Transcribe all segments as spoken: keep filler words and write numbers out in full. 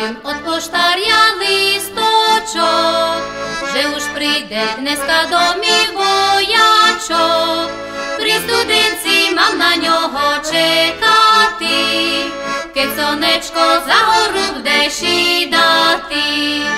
Получím od poštárя listочок, že už príde dneska do mi vojačok. Pri studenci mám na ňoho čekati, keď slnečko za horu bude šidati.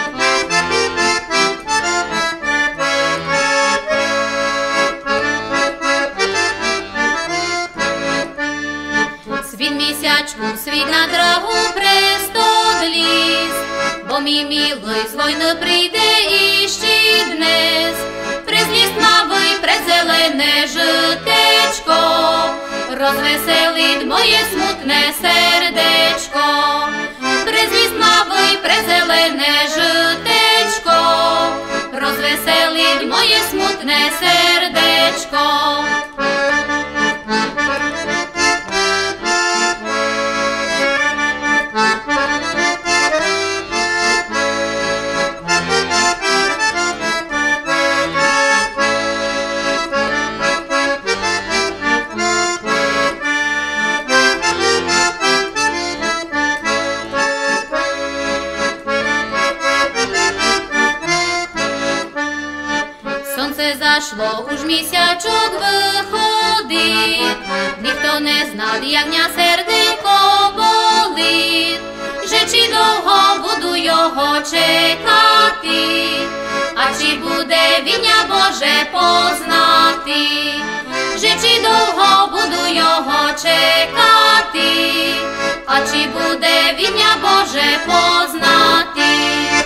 Svít mesiačku, svít na drahu prestod list, bo mi miluj z vojny príde ešte dnes. Prez list mavý, prez zelené žitečko, rozveseliť moje smutné srdečko. Prez list mavý, prez zelené žitečko, rozveseliť moje smutné srdečko. Zašlo, už mesiačok vychodí, nikto nezná, jak mňa srdejko bolí, že či dlho budu jeho čekati, a či bude viňa Bože poznati, že či dlho budu jeho čekati, a či bude viňa Bože poznati.